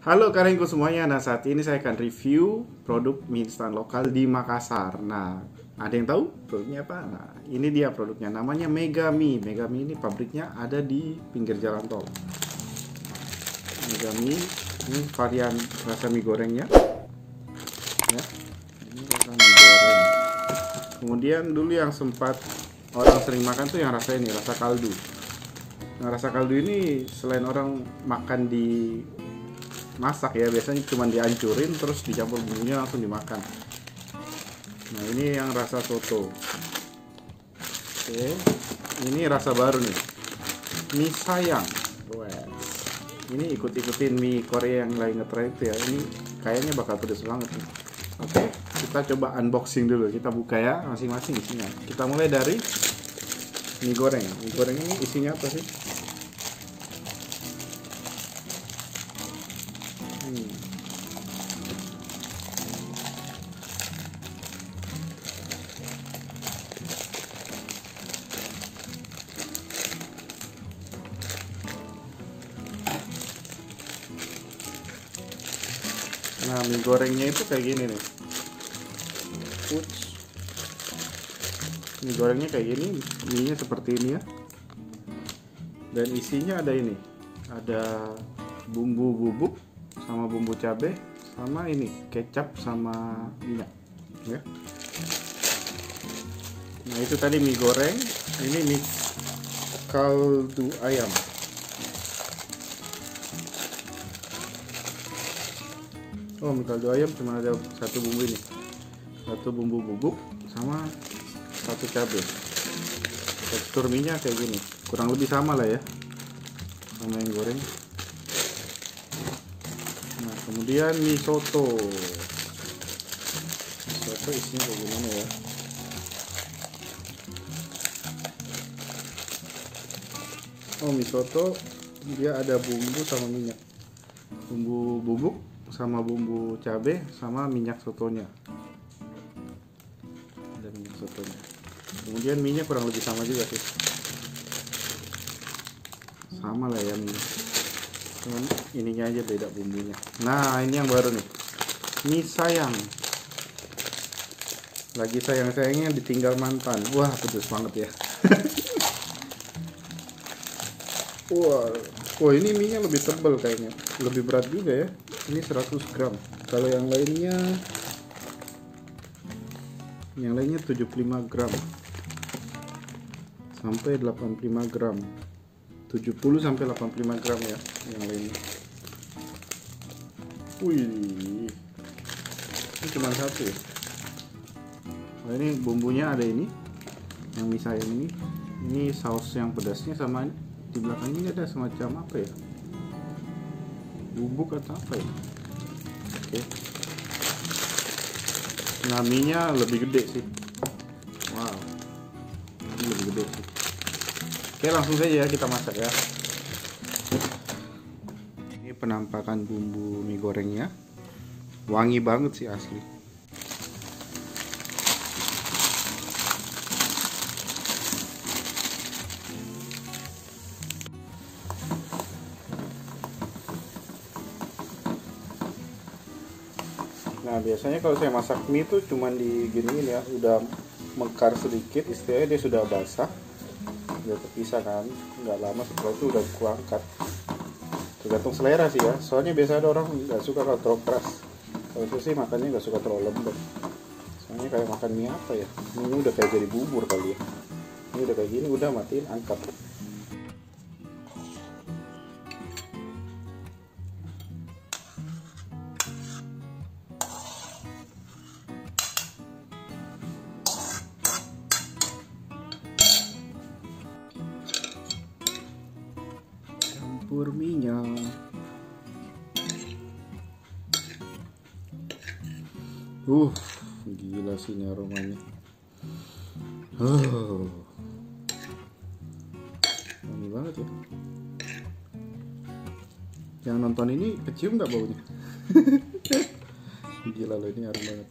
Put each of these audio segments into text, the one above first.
Halo karengku semuanya, nah saat ini saya akan review produk mie instan lokal di Makassar. Nah, ada yang tahu produknya apa? Nah, ini dia produknya, namanya Mega Mie. Mega Mie ini pabriknya ada di pinggir jalan tol. Mega Mie, ini varian rasa mie gorengnya. Ya, ini rasa mie goreng. Kemudian dulu yang sempat orang sering makan tuh yang rasa ini, rasa kaldu. Nah, rasa kaldu ini selain orang makan di masak ya, biasanya cuma dihancurin terus dicampur bumbunya langsung dimakan. Nah, ini yang rasa soto. Oke, ini rasa baru nih, mie sayang. Wah, ini ikut-ikutin mie Korea yang lagi ngetren itu ya. Ini kayaknya bakal pedes banget nih. Oke, kita coba unboxing dulu. Kita buka ya masing-masing isinya. Kita mulai dari mie goreng. Mie goreng ini isinya apa sih? Nah, mie gorengnya itu kayak gini nih. Uts. Mie gorengnya kayak gini, mie-nya seperti ini ya. Dan isinya ada ini. Ada bumbu bubuk sama bumbu cabai sama ini kecap sama minyak ya. Nah, itu tadi mie goreng, ini mie kaldu ayam. Oh, mie kaldu ayam cuma ada satu bumbu ini, satu bumbu bubuk sama satu cabai. Tekstur minyak kayak gini, kurang lebih sama lah ya sama yang goreng. Nah, kemudian mie soto. Soto isinya kayak gimana ya? Oh, mie soto dia ada bumbu sama minyak, bumbu bubuk sama bumbu cabai sama minyak sotonya. Ada minyak sotonya. Kemudian minyak kurang lebih sama juga sih, sama lah ya minyak, cuman ininya aja beda bumbunya. Nah, ini yang baru nih, mie sayang. Lagi sayang-sayangnya ditinggal mantan. Wah, pedes banget ya. Wah, ini minyak lebih tebal kayaknya, lebih berat juga ya. Ini 100 gram. Kalau yang lainnya 75 gram sampai 85 gram. 70 sampai 85 gram ya yang lainnya. Wih, ini cuma satu ya. Nah, ini bumbunya ada ini, yang mie sayang ini. Ini saus yang pedasnya, sama di belakang ini ada semacam apa ya, bubuk atau apa ya. Oke. Nah, mie-nya lebih gede sih. Wow, ini lebih gede sih. Oke, langsung saja ya kita masak ya. Ini penampakan bumbu mie gorengnya, wangi banget sih asli. Nah, biasanya kalau saya masak mie itu cuman diginiin ya, udah mekar sedikit, istilahnya dia sudah basah, udah terpisah kan, nggak lama setelah itu udah kuangkat. Tergantung selera sih ya, soalnya biasa ada orang nggak suka kalau terlalu keras. Kalau saya sih makannya nggak suka terlalu lembut, soalnya kayak makan mie apa ya, ini udah kayak jadi bubur kali ya. Ini udah kayak gini, udah matiin, angkat. Campur minyak. Gila sih ini aromanya. Wangi banget ya. Yang nonton ini kecium nggak baunya? Gila loh, ini harum banget.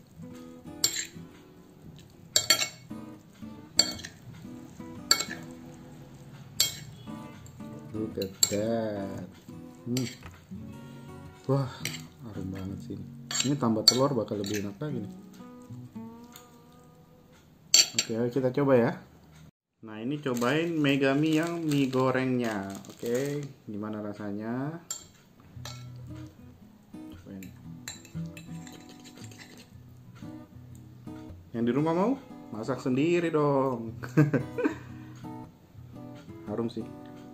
Look at that. Wah, harum banget sih ini. Ini tambah telur bakal lebih enak lagi nih. Oke, ayo kita coba ya. Nah, ini cobain Megami yang mie gorengnya. Oke, gimana rasanya? Cobain. Yang di rumah mau? Masak sendiri dong. Harum sih.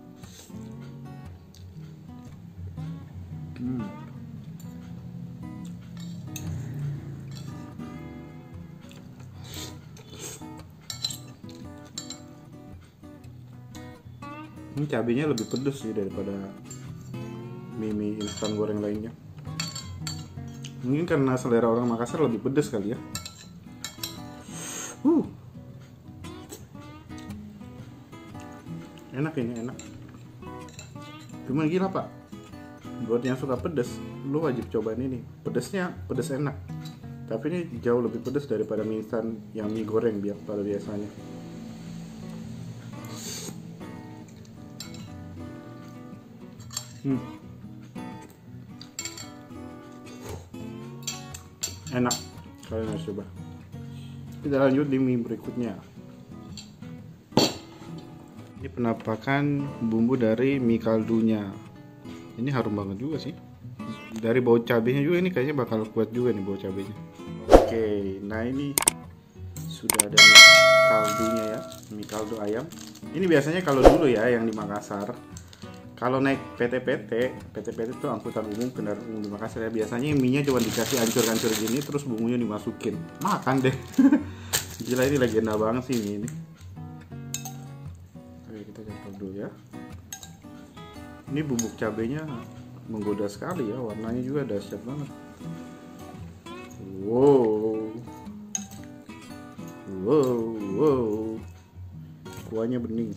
Ini cabenya lebih pedes sih daripada mie instan goreng lainnya. Mungkin karena selera orang Makassar lebih pedes kali ya. Enak ini, enak. Cuma gila pak, buat yang suka pedes, lu wajib cobain ini. Pedesnya pedes enak. Tapi ini jauh lebih pedes daripada mie instan yang mie goreng pada biasanya. Enak, kalian harus coba. Kita lanjut di mie berikutnya. Ini penampakan bumbu dari mie kaldunya. Ini harum banget juga sih. Dari bau cabenya juga ini kayaknya bakal kuat juga nih bau cabenya. Oke, nah ini sudah ada mie kaldunya ya, mie kaldu ayam. Ini biasanya kalau dulu ya yang di Makassar, kalau naik PT itu angkutan umum, kendaraan umum di Makassar ya, biasanya mie-nya cuma dikasih hancur-hancur gini terus bumbunya dimasukin. Makan deh. Gila, ini legenda banget sih mie ini. Oke, kita campur dulu ya. Ini bubuk cabenya menggoda sekali ya, warnanya juga dahsyat banget. Wow. Kuahnya bening.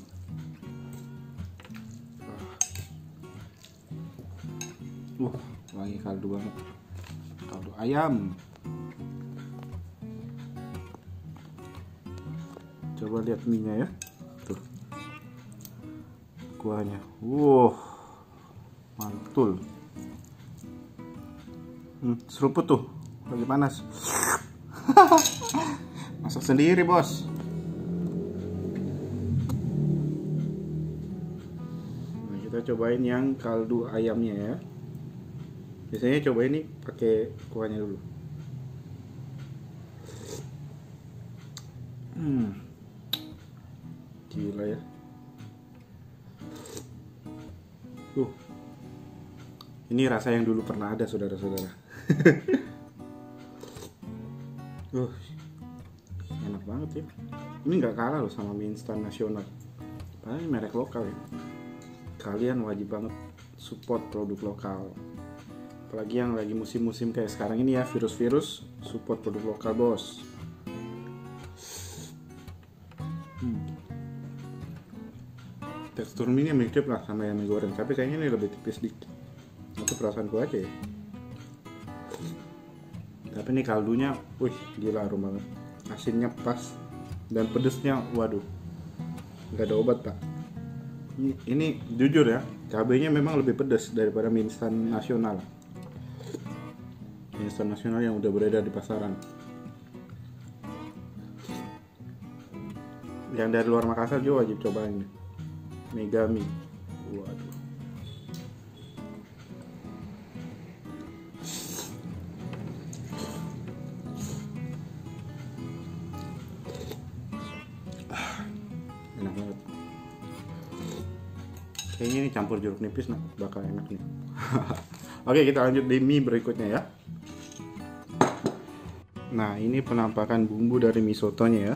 Wangi kaldu banget. Kaldu ayam. Coba lihat mie-nya ya. Tuh. Kuahnya. Mantul. Seruput tuh. Lagi panas. Masak sendiri, bos. Nah, kita cobain yang kaldu ayamnya ya. Biasanya coba ini pakai kuahnya dulu. Gila ya. Ini rasa yang dulu pernah ada, saudara-saudara. Enak banget ya. Ini nggak kalah loh sama mie instan nasional. Padahal ini merek lokal ya. Kalian wajib banget support produk lokal. Apalagi yang lagi musim-musim kayak sekarang ini ya, virus-virus, support produk lokal, bos. Tekstur mie ini mirip lah sama yang mie goreng, tapi kayaknya ini lebih tipis dikit. Itu perasaanku aja ya. Tapi ini kaldunya, gila, harum banget. Asinnya pas dan pedesnya, waduh, nggak ada obat pak. Ini jujur ya, cabenya memang lebih pedas daripada mie instan nasional. Mie instan nasional yang udah beredar di pasaran. Yang dari luar Makassar juga wajib cobain nih. Megami. Waduh. Enak banget. Kayaknya ini campur jeruk nipis bakal enak nih. Oke, kita lanjut di mie berikutnya ya. Nah, ini penampakan bumbu dari mie sotonya ya.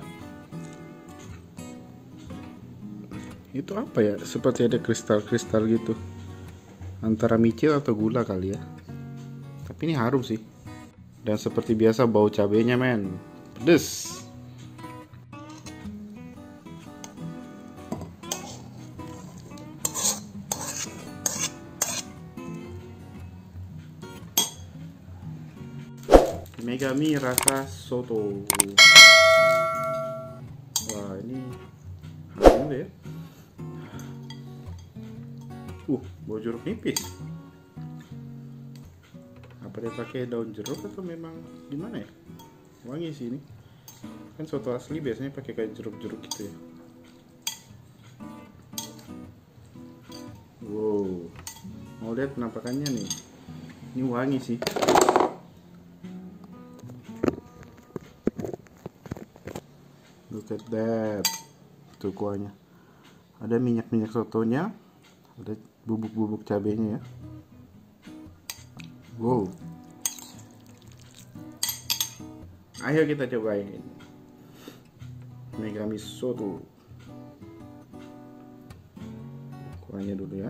Itu apa ya? Seperti ada kristal-kristal gitu. Antara micin atau gula kali ya. Tapi ini harum sih. Dan seperti biasa bau cabenya men. Pedes. Megami rasa soto. Wah, ini harum deh. Bau jeruk nipis. Apa dia pakai daun jeruk atau memang gimana ya? Wangi sih ini. Kan soto asli biasanya pakai kayak jeruk-jeruk gitu ya. Wow, mau lihat penampakannya nih. Ini wangi sih. Look at that. Tuh kuahnya. Ada minyak-minyak sotonya, ada bubuk-bubuk cabenya ya. Wow. Ayo kita cobain Megami Soto. Kuahnya dulu ya.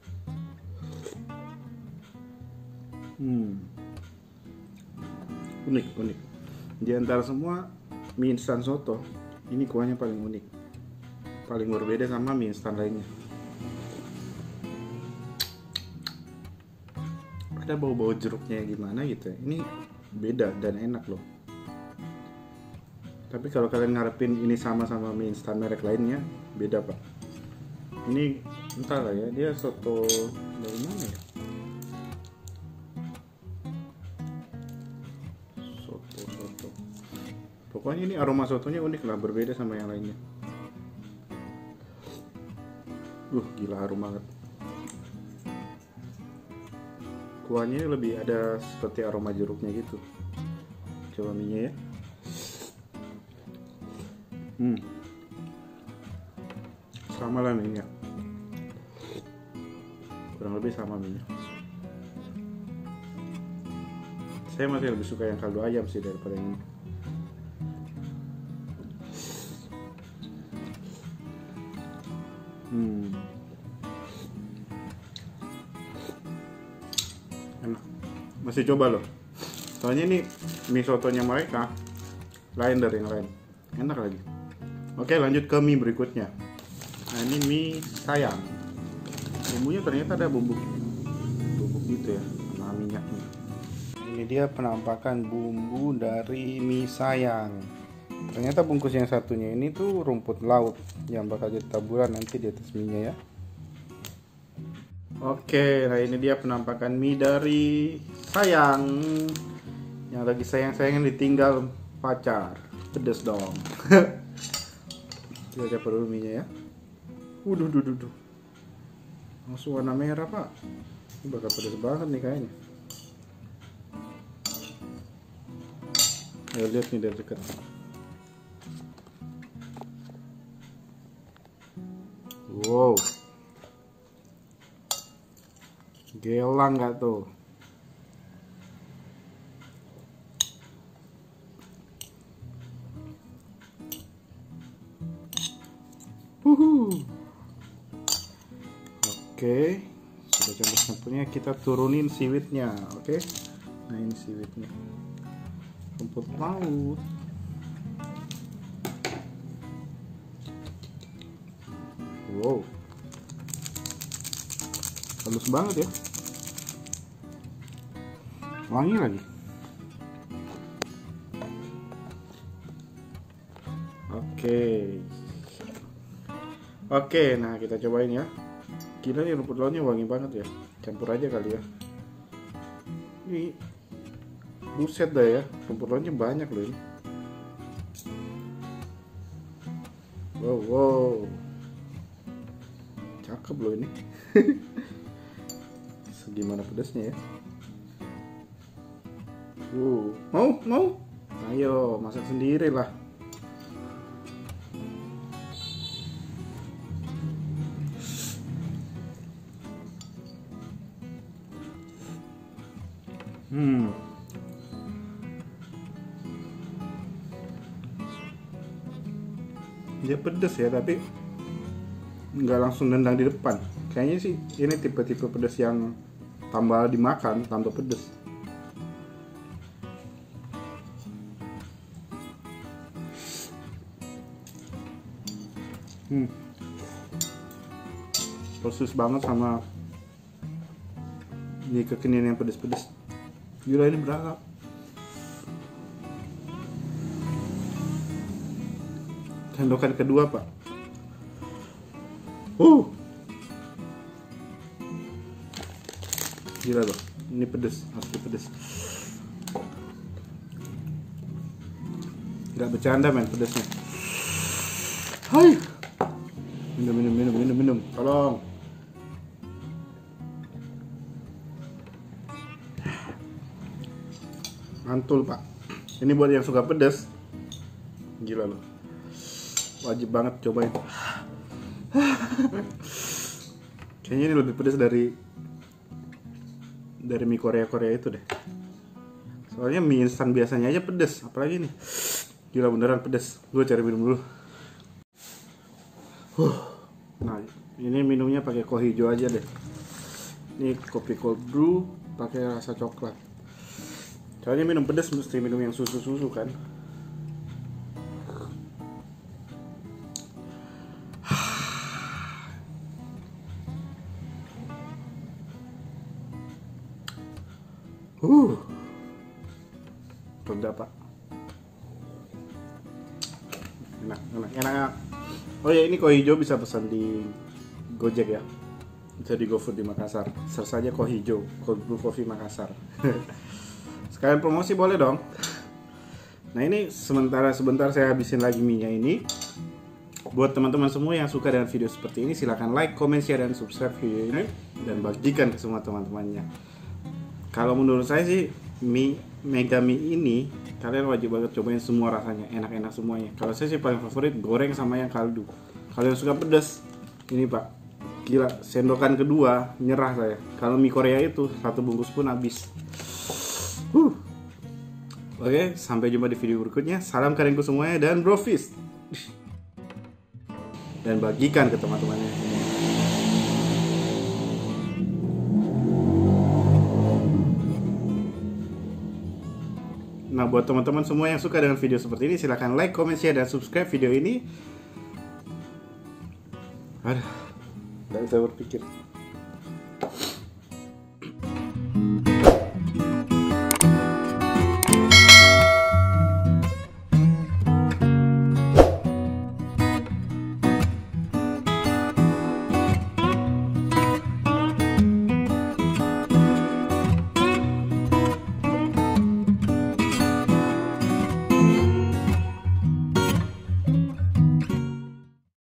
Unik. Di antara semua mie instan soto, ini kuahnya paling unik. Paling berbeda sama mie instan lainnya. Ada bau-bau jeruknya gimana gitu ya. Ini beda dan enak loh. Tapi kalau kalian ngarepin ini sama-sama mie instan merek lainnya, beda pak. Ini entah lah ya, dia soto dari mana ya? Soto. Pokoknya ini aroma sotonya unik lah, berbeda sama yang lainnya. Gila harum banget. Kuahnya lebih ada seperti aroma jeruknya gitu. Coba mie-nya ya. Sama lah mie-nya. Kurang lebih sama mie-nya. Saya masih lebih suka yang kaldu ayam sih daripada yang ini. Enak. Masih coba loh. Soalnya ini mie sotonya mereka lain dari yang lain. Enak lagi. Oke, lanjut ke mie berikutnya. Nah, ini mie sayang. Bumbunya ternyata ada bubuk gitu ya, sama minyaknya. Ini dia penampakan bumbu dari mie sayang. Ternyata bungkus yang satunya ini tuh rumput laut yang bakal jadi taburan nanti di atas mie-nya ya. Oke, nah ini dia penampakan mie dari sayang. Yang lagi sayang-sayangnya ditinggal pacar. Pedes dong. Kita coba dulu mie-nya ya. Duh. Langsung warna merah pak. Ini bakal pedes banget nih kayaknya. Ayo lihat nih dari dekat. Wow, gelang nggak tuh? Oke, sudah campur-campurnya, kita turunin siwitnya. Oke, nah ini siwitnya, rumput laut. Wow, halus banget ya, wangi lagi. Oke, nah kita cobain ya. Gila nih rumput lautnya wangi banget ya. Campur aja kali ya. Ini buset dah ya, rumput lautnya banyak loh ini. Wow. Cakep loh ini. Segimana pedasnya ya. Mau? Ayo masak sendiri lah. Dia pedes ya, tapi nggak langsung nendang di depan. Kayaknya sih ini tipe-tipe pedes yang tambah dimakan tambah pedes. Persis banget sama ini kekinian yang pedes-pedes. Gila ini berapa? Sendokan kedua pak. Gila loh. Ini pedes, asli pedes. Nggak bercanda men pedesnya. Hai. Minum. Tolong. Mantul pak. Ini buat yang suka pedas. Gila loh. Wajib banget cobain. Kayaknya ini lebih pedas dari mie Korea itu deh. Soalnya mie instan biasanya aja pedas, apalagi nih. Gila beneran pedas. Gue cari minum dulu. Nah, ini minumnya pakai Kohijo aja deh. Ini kopi cold brew pakai rasa coklat. Soalnya minum pedas mesti minum yang susu kan. Rendah pak. Enak. Oh ya, ini Kohijo bisa pesan di Gojek ya. Bisa di GoFood di Makassar. Search saja Kohijo, Cold Brew Coffee Makassar. Sekalian promosi boleh dong. Nah ini sebentar saya habisin lagi mie-nya ini. Buat teman-teman semua yang suka dengan video seperti ini, silahkan like, comment, share, dan subscribe video ini dan bagikan ke semua teman-temannya. Kalau menurut saya sih Mega Mie ini kalian wajib banget cobain semua rasanya, enak-enak semuanya. Kalau saya sih paling favorit goreng sama yang kaldu. Kalau yang suka pedas, ini pak, gila, sendokan kedua nyerah saya. Kalau mie Korea itu satu bungkus pun habis. Oke, sampai jumpa di video berikutnya. Salam karenku semuanya dan brofist. Dan bagikan ke teman-temannya. Nah, buat teman-teman semua yang suka dengan video seperti ini, silahkan like, comment, share, dan subscribe video ini. Aduh, gak bisa berpikir.